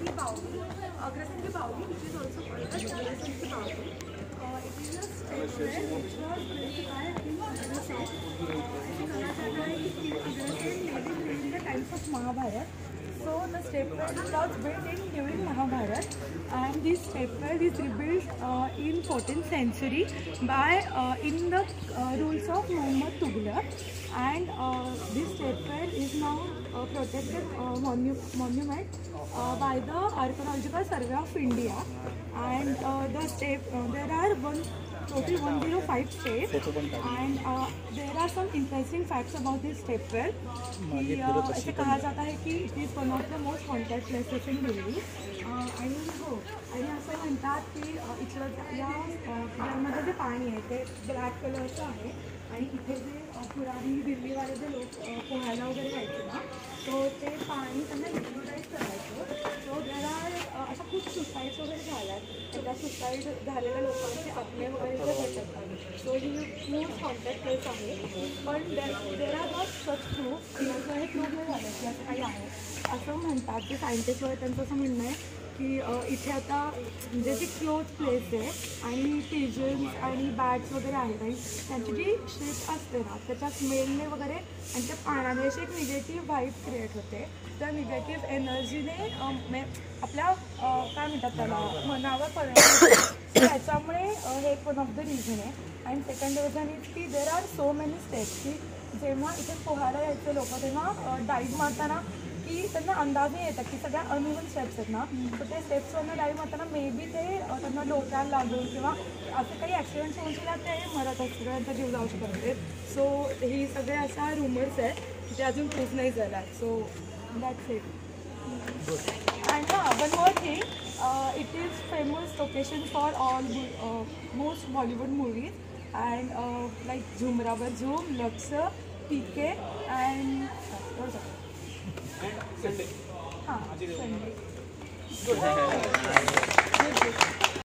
की बाoli, Agrasen की baoli, which is also called as Agrasen की baoli. It is a stepwell which was built by King Agrasen. ऐसे कहा जाता है कि Agrasen lived during the times of Mahabharat. So the stepwell was built in during Mahabharat, and this stepwell is rebuilt in 14th century by in the rules of Muhammad Tughlaq, and this stepwell is now protected monument by the Archaeological Survey of India, and there are total 105 steps, and there are some interesting facts about this stepwell. ऐसे कहा जाता है कि it is one of the most haunted places in Delhi. आणि असं म्हणतात की इथलं यामध्ये जे पाणी आहे ते ब्लॅक कलरचं आहे, आणि इथे जे पुराणी दिल्लीवाले जे लोक पोहायला वगैरे जायचे ना, तो ते पाणी त्यांना युटिलाइज करायचं. सो त्याला अशा खूप सुसाईड्स वगैरे झाल्यात, त्या सुसाईड झालेल्या लोकांचे आत्मे वगैरे जे भेटतात. सो ही मोस्ट हॉन्टेड प्लेस आहे. पण there are not such proof, हे प्रूफ नाही झालं की असं काही आहे असं म्हणतात. जे सायंटिस्ट वगैरे त्यांचं असं म्हणणं आहे की इथे आता म्हणजे जी क्लोज प्लेस आहे आणि पिजन्स आणि बॅट्स वगैरे आहेत, आणि त्यांची जी शिप असते ना त्याच्या स्मेलने वगैरे आणि त्या पाण्याने अशी एक निगेटिव्ह वाईब क्रिएट होते. त्या निगेटिव्ह एनर्जीने आपल्या काय म्हणतात त्याला मनावर परिणाम होतो. त्याच्यामुळे हे एक वन ऑफ द रिझन आहे. आणि सेकंड रिझन इज की there are so many steps की जेव्हा इथे पोहायला यायचे लोक तेव्हा डाईव्ह मारताना की त्यांना अंदाज नाही येतात की सगळ्या अनइव्हन स्टेप्स आहेत ना, तर ते स्टेप्सवरनं डाईव्ह मारताना मे बी ते त्यांना डोक्याला लागून किंवा असे काही ॲक्सिडेंट्स होऊन सुद्धा ते मरत असतात, त्यांचा जीव जाऊ शकते. सो ही सगळे अशा रुमर्स आहेत जे अजून प्रूफ नाही झाला. So that's it. And one more thing, it is famous location for almost Bollywood movies, and like झुमरावर झूम, लक्स, पीके अँड Sunday. हाँ, Sunday.